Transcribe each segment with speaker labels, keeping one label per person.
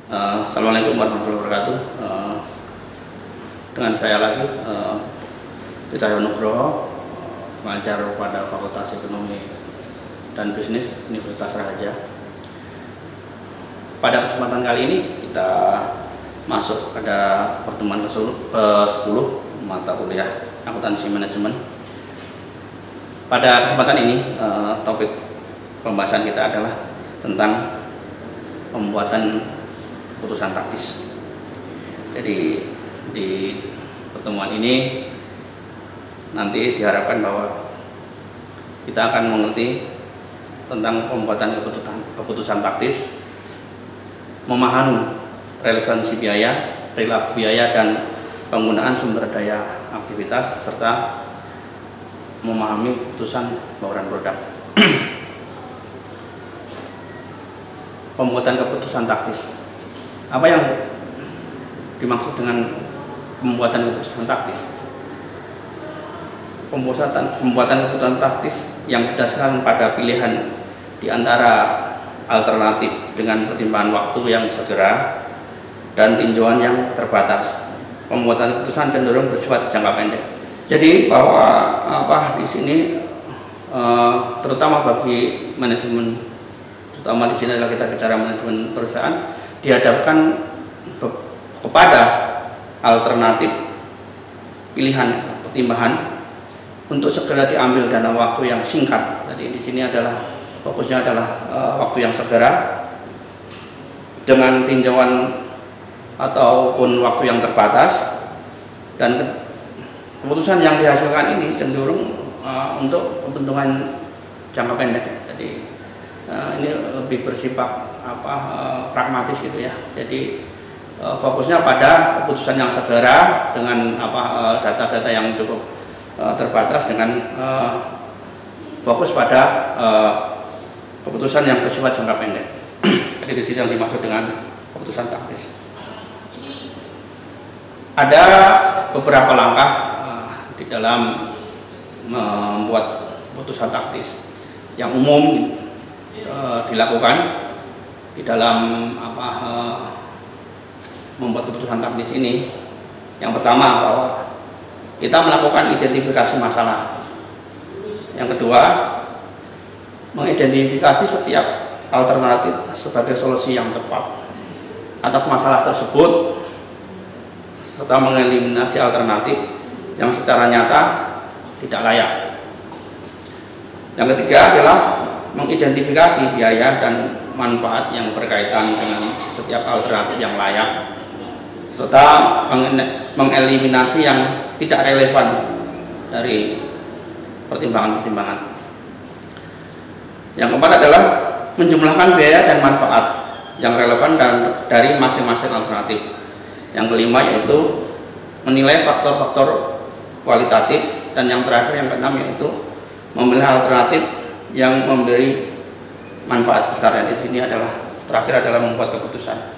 Speaker 1: Assalamualaikum warahmatullahi wabarakatuh. Dengan saya lagi, Cahyo Nugroho, pengajar pada Fakultas Ekonomi dan Bisnis Universitas Raharja. Pada kesempatan kali ini kita masuk pada pertemuan ke-10 mata kuliah akuntansi manajemen. Pada kesempatan ini topik pembahasan kita adalah tentang pembuatan putusan taktis. Jadi di pertemuan ini nanti diharapkan bahwa kita akan mengerti tentang pembuatan keputusan taktis, memahami relevansi biaya, perilaku biaya, dan penggunaan sumber daya aktivitas, serta memahami putusan bauran produk. Pembuatan keputusan taktis. Apa yang dimaksud dengan pembuatan keputusan taktis? Pembuatan keputusan taktis yang berdasarkan pada pilihan di antara alternatif dengan pertimbangan waktu yang segera dan tinjauan yang terbatas. Pembuatan keputusan cenderung bersifat jangka pendek. Jadi bahwa di sini terutama bagi manajemen, terutama di sini adalah kita bicara manajemen perusahaan, dihadapkan kepada alternatif pilihan pertimbangan untuk segera diambil dalam waktu yang singkat. Jadi di sini adalah fokusnya adalah waktu yang segera dengan tinjauan ataupun waktu yang terbatas, dan keputusan yang dihasilkan ini cenderung untuk keuntungan jangka pendek. Jadi ini lebih bersifat pragmatis gitu ya. Jadi fokusnya pada keputusan yang segera dengan data-data yang cukup terbatas, dengan fokus pada keputusan yang bersifat jangka pendek. Jadi di sini yang dimaksud dengan keputusan taktis. Ada beberapa langkah di dalam membuat keputusan taktis yang umum dilakukan di dalam membuat keputusan taktis ini. Yang pertama, bahwa kita melakukan identifikasi masalah. Yang kedua, mengidentifikasi setiap alternatif sebagai solusi yang tepat atas masalah tersebut, serta mengeliminasi alternatif yang secara nyata tidak layak. Yang ketiga adalah mengidentifikasi biaya dan manfaat yang berkaitan dengan setiap alternatif yang layak, serta mengeliminasi yang tidak relevan dari pertimbangan-pertimbangan. Yang keempat adalah menjumlahkan biaya dan manfaat yang relevan dari masing-masing alternatif. Yang kelima yaitu menilai faktor-faktor kualitatif, dan yang terakhir, yang keenam, yaitu memilih alternatif yang memberi manfaat besar. Dan di sini terakhir adalah membuat keputusan.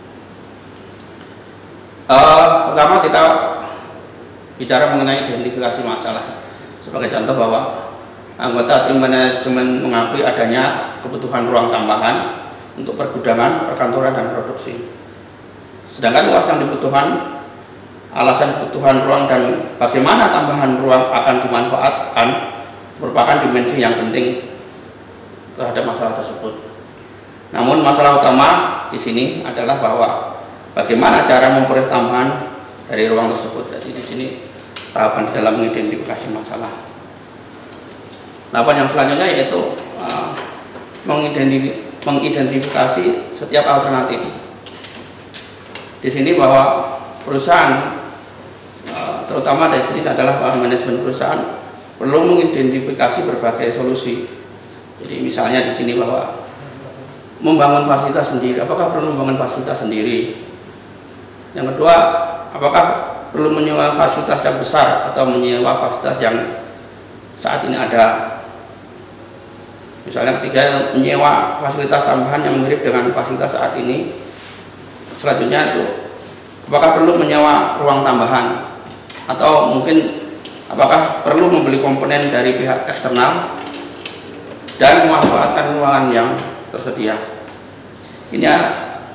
Speaker 1: Pertama kita bicara mengenai identifikasi masalah. Sebagai contoh, bahwa anggota tim manajemen mengakui adanya kebutuhan ruang tambahan untuk pergudangan, perkantoran, dan produksi. Sedangkan luas yang dibutuhkan, alasan kebutuhan ruang, dan bagaimana tambahan ruang akan dimanfaatkan merupakan dimensi yang penting terhadap masalah tersebut. Namun masalah utama di sini adalah bahwa bagaimana cara memperoleh tambahan dari ruang tersebut. Jadi di sini tahapan dalam mengidentifikasi masalah. Tahapan yang selanjutnya yaitu mengidentifikasi setiap alternatif. Di sini bahwa perusahaan, terutama dari sini adalah manajemen perusahaan, perlu mengidentifikasi berbagai solusi. Jadi misalnya di sini bahwa membangun fasilitas sendiri, apakah perlu membangun fasilitas sendiri? Yang kedua, apakah perlu menyewa fasilitas yang besar atau menyewa fasilitas yang saat ini ada? Misalnya ketiga, menyewa fasilitas tambahan yang mirip dengan fasilitas saat ini. Selanjutnya itu, apakah perlu menyewa ruang tambahan, atau mungkin apakah perlu membeli komponen dari pihak eksternal dan memanfaatkan ruangan yang tersedia. Ini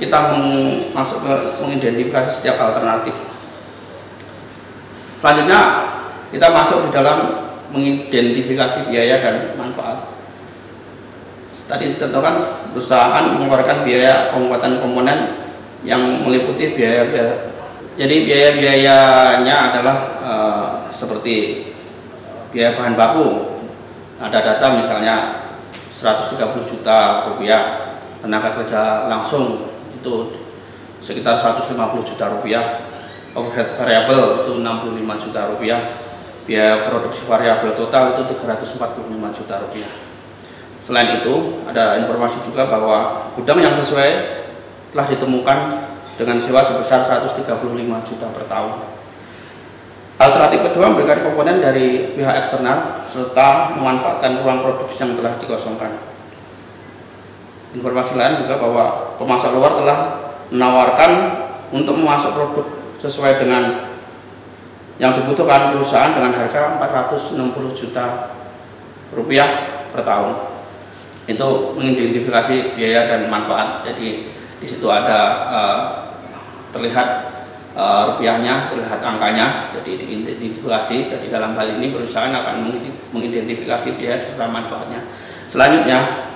Speaker 1: kita masuk ke mengidentifikasi setiap alternatif. Selanjutnya kita masuk di dalam mengidentifikasi biaya dan manfaat. Tadi ditentukan perusahaan mengeluarkan biaya pembuatan komponen yang meliputi biaya. Jadi biaya-biayanya adalah seperti biaya bahan baku. Ada data misalnya 130 juta rupiah, tenaga kerja langsung itu sekitar 150 juta rupiah, overhead variabel itu 65 juta rupiah, biaya produksi variabel total itu 345 juta rupiah. Selain itu, ada informasi juga bahwa gudang yang sesuai telah ditemukan dengan sewa sebesar 135 juta per tahun. Alternatif kedua memberikan komponen dari pihak eksternal serta memanfaatkan ruang produksi yang telah dikosongkan. Informasi lain juga bahwa pemasok luar telah menawarkan untuk memasok produk sesuai dengan yang dibutuhkan perusahaan dengan harga 460 juta rupiah per tahun. Itu mengidentifikasi biaya dan manfaat. Jadi di situ ada terlihat rupiahnya, terlihat angkanya, jadi diidentifikasi. Jadi dalam hal ini perusahaan akan mengidentifikasi biaya serta manfaatnya. Selanjutnya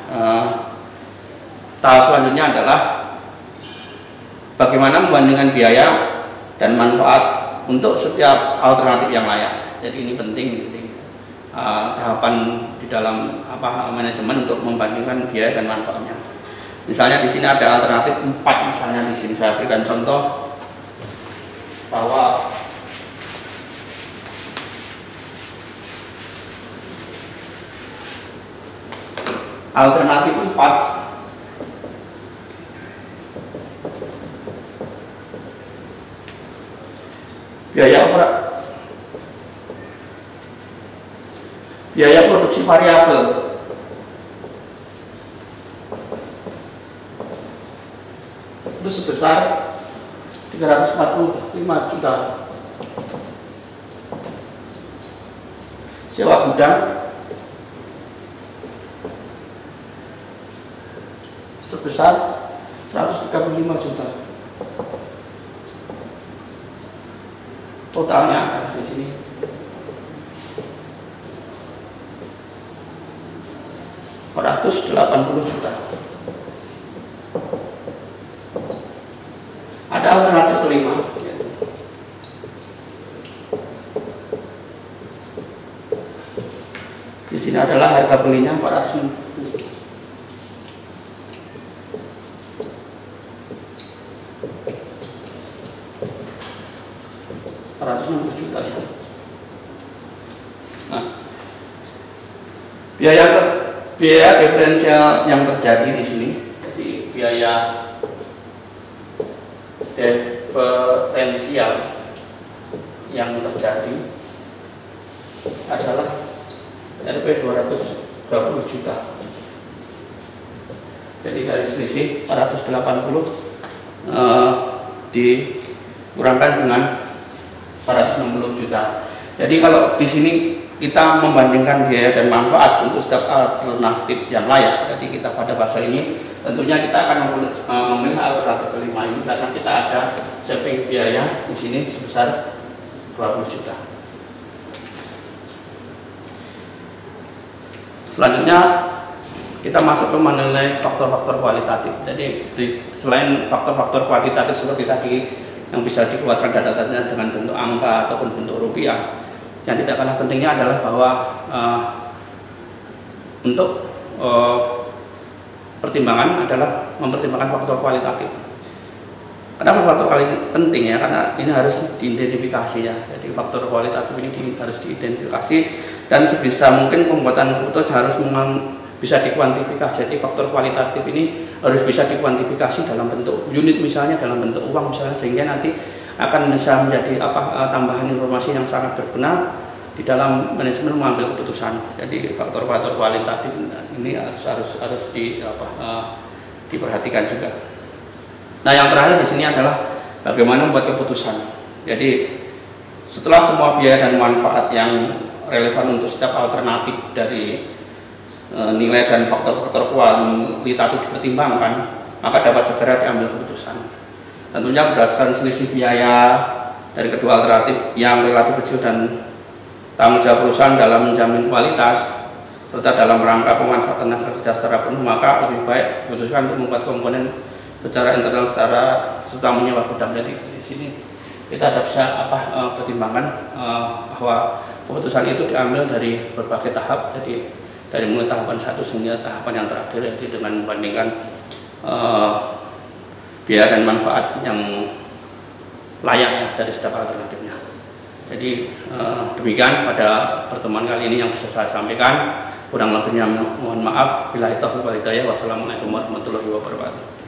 Speaker 1: tahap selanjutnya adalah bagaimana membandingkan biaya dan manfaat untuk setiap alternatif yang layak. Jadi ini penting tahapan di dalam manajemen untuk membandingkan biaya dan manfaatnya. Misalnya di sini ada alternatif 4, misalnya di sini saya berikan contoh bahwa alternatif 4 biaya produksi variabel itu sebesar 345 juta. Sewa gudang sebesar 135 juta. Totalnya ada di sini 480 juta. Ada alternatif kelima. Di sini adalah harga belinya 460. Juta ya. Nah, biaya diferensial yang terjadi di sini, jadi biaya diferensial yang terjadi adalah Rp 220 juta. Jadi dari selisih 480 dikurangkan dengan 460 juta. Jadi kalau di sini kita membandingkan biaya dan manfaat untuk setiap alternatif yang layak. Jadi kita pada fase ini tentunya kita akan memilih alternatif kelima ini karena kita ada saving biaya di sini sebesar 20 juta. Selanjutnya kita masuk ke menilai faktor-faktor kualitatif. Jadi selain faktor-faktor kualitatif seperti tadi yang bisa dikeluarkan data-datanya dengan bentuk angka ataupun bentuk rupiah, yang tidak kalah pentingnya adalah bahwa untuk pertimbangan adalah mempertimbangkan faktor kualitatif. Kenapa faktor kualitatif penting ya? Karena ini harus diidentifikasi ya. Jadi faktor kualitatif ini harus diidentifikasi dan sebisa mungkin pembuatan keputusan harus bisa dikuantifikasi. Jadi faktor kualitatif ini harus bisa dikuantifikasi dalam bentuk unit, misalnya dalam bentuk uang misalnya, sehingga nanti akan bisa menjadi tambahan informasi yang sangat berguna di dalam manajemen mengambil keputusan. Jadi faktor-faktor kualitatif ini harus diperhatikan juga. Nah, yang terakhir di sini adalah bagaimana membuat keputusan. Jadi setelah semua biaya dan manfaat yang relevan untuk setiap alternatif dari nilai dan faktor-faktor kualitatif dipertimbangkan, maka dapat segera diambil keputusan. Tentunya berdasarkan selisih biaya dari kedua alternatif yang relatif kecil dan tanggung jawab perusahaan dalam menjamin kualitas serta dalam rangka pemanfaatan tenaga kerja secara penuh, maka lebih baik diputuskan untuk membuat komponen secara internal serta menyewa gudang. Jadi di sini kita ada bisa pertimbangkan bahwa keputusan itu diambil dari berbagai tahap, jadi dari mulai tahapan 1 hingga tahapan yang terakhir, yaitu dengan membandingkan biaya dan manfaat yang layak ya dari setiap alternatifnya. Jadi demikian pada pertemuan kali ini yang bisa saya sampaikan. Kurang lebihnya mohon maaf. Billahi taufiq wal hidayah. Wassalamualaikum warahmatullahi wabarakatuh.